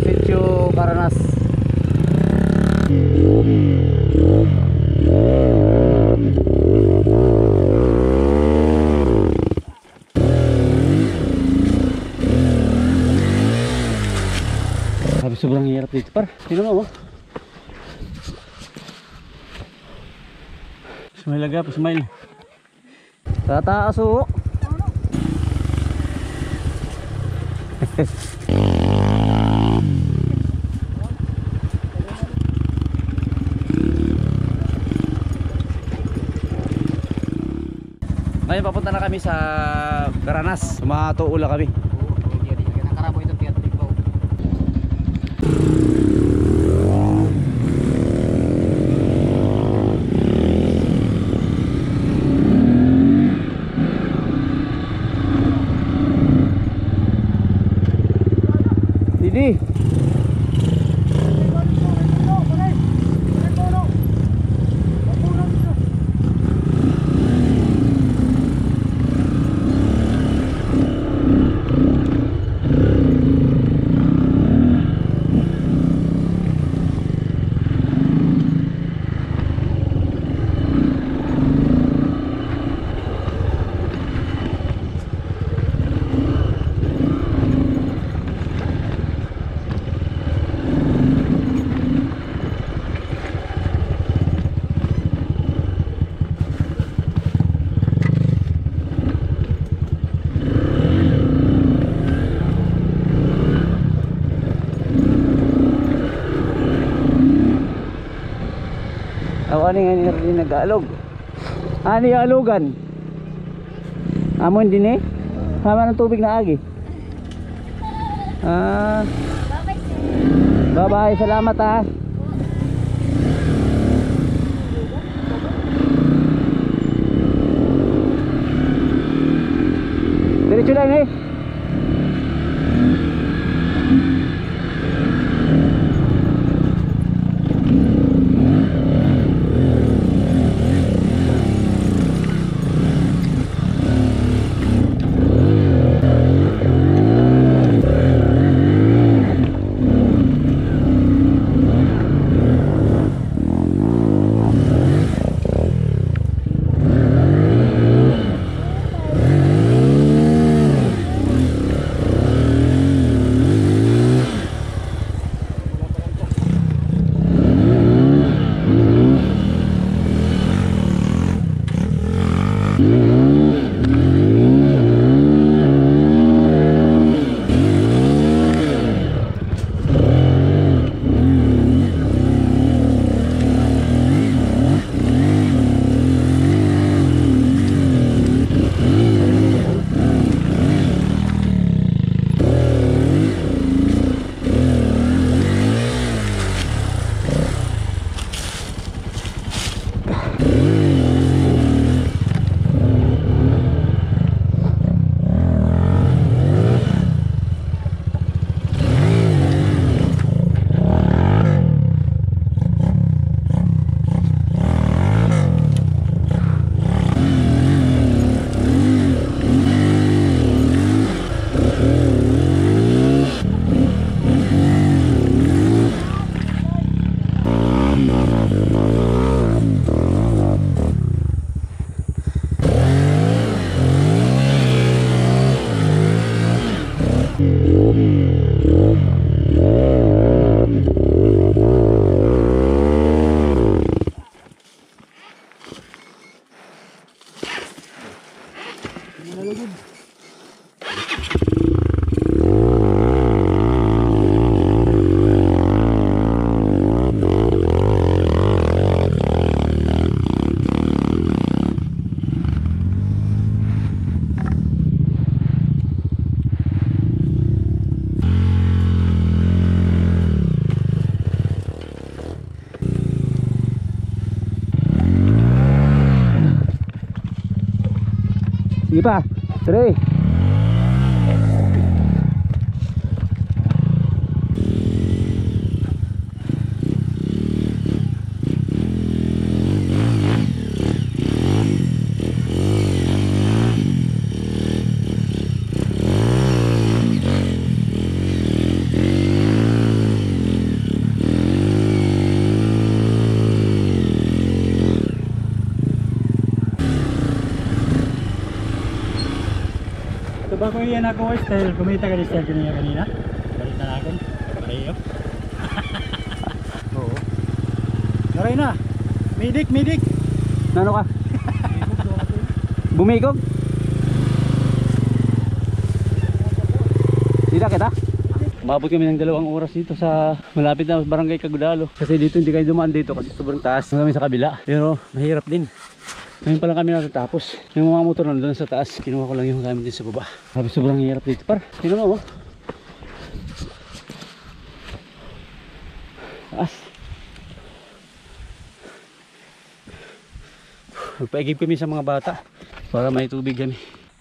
Sitio Caranas. Sabi sobrang hirap dito par. Tingnan mo. Smile agad, smile. Tataas o. Ngayon papunta na kami sa Caranas. Matuula kami. Didi. Ano nga rin nag-aalog? Ano yung alugan? Amon din eh? Sama ng tubig na agi. Bye bye, salamat ha. Diretso lang eh. Sige pa, 3. Ba ko yan ako style, kumita ka ni style kanina. Balik na ako. Pareho. Oo. Naray na. Midik. Nano ka? Bumikog? Sila kita? Umabot kami ng 2 oras dito sa malapit na barangay Kagudalo. Kasi dito hindi kayo dumaan dito kasi sobrang taas kami sa kabila. Pero mahirap din. Ngayon pa lang kami natatapos. Yung mga motor nandun sa taas. Kinuha ko lang yung gamit din sa baba. Sabi sobrang hirap dito par. Tingnan mo. Taas. Magpaigib kami sa mga bata para may tubig kami.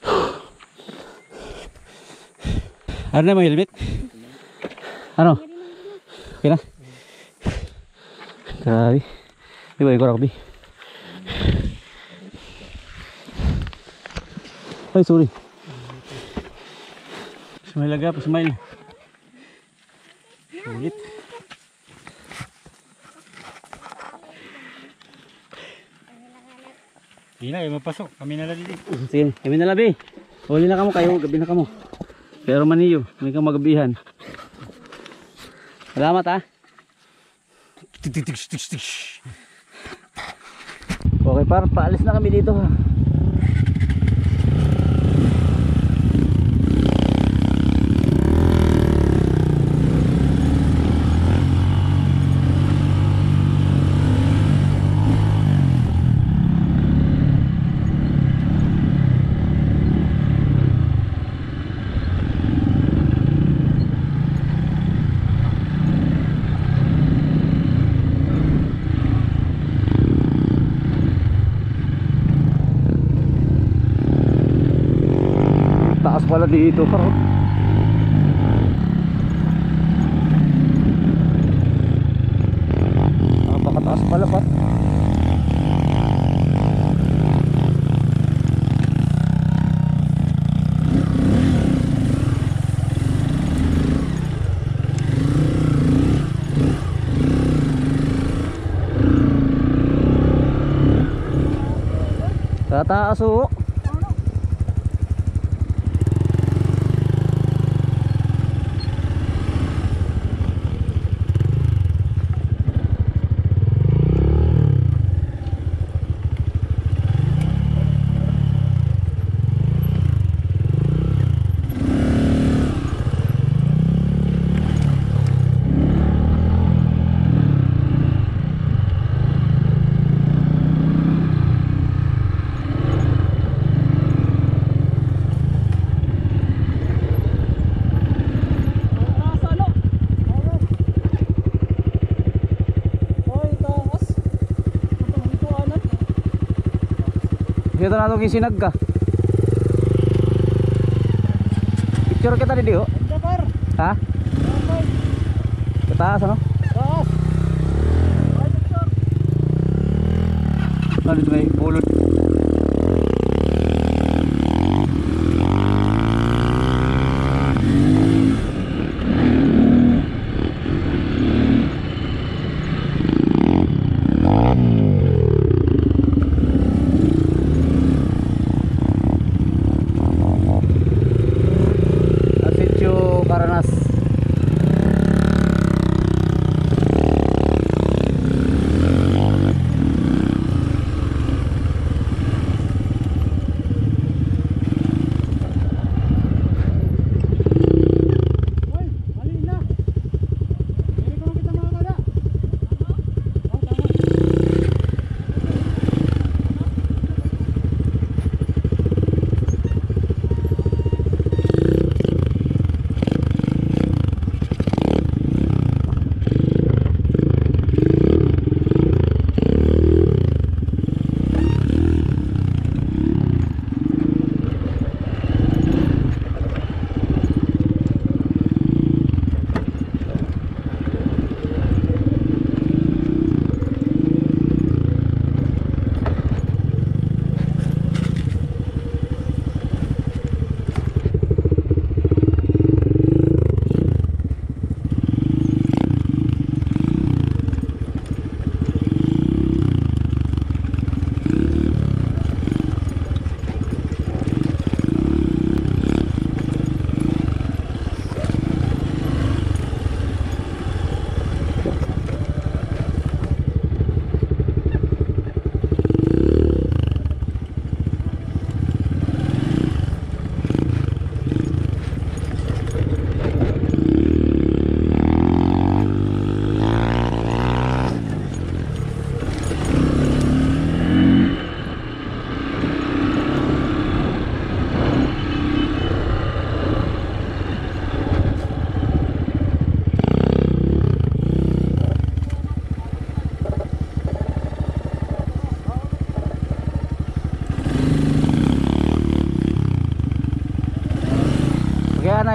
Ano na, may helmet? Ano? Okay na? Grabe. Di ba, ikor ako, Bi? Ay, sorry. Smile aga, pa-smile. Sulit. Hindi na, mapasok. Kami na lang dito. Sige, kami na labi. Huli na kamo kayo, gabi na kamo. Pero maniyo, may kang magabihan. Salamat ha. Okay par, paalis na kami dito ha. Taas pala dito par. Napakataas pala par. Tataas o. Kita na itong isinag ka. Picture kita di diyo. Ha? Ketaas ano? Taas. Nah dito may pulot. Karanas.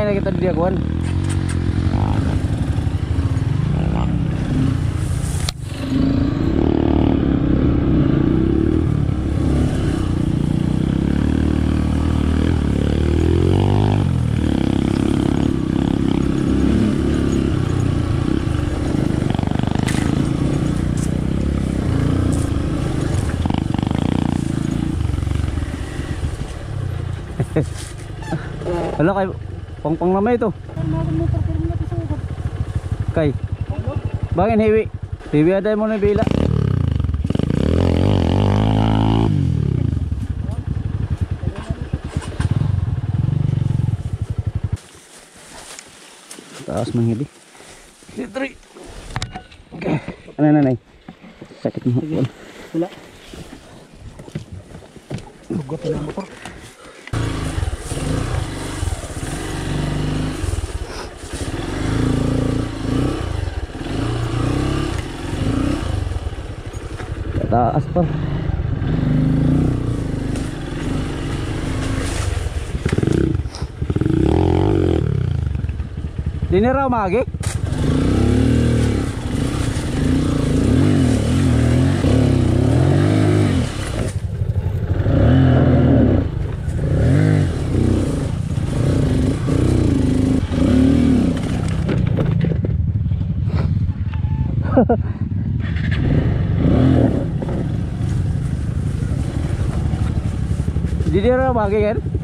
na kita di akuan. Wala kay pang lamay ito. Kay. Bangin heavy. Heavy aday mo na bila. Taas mang heavy. Ditri. Okay. Ano nanay? Sakit mo. Wala. Bugot na motor. Taas pa. Di na raw magi. Di na raw magi kan?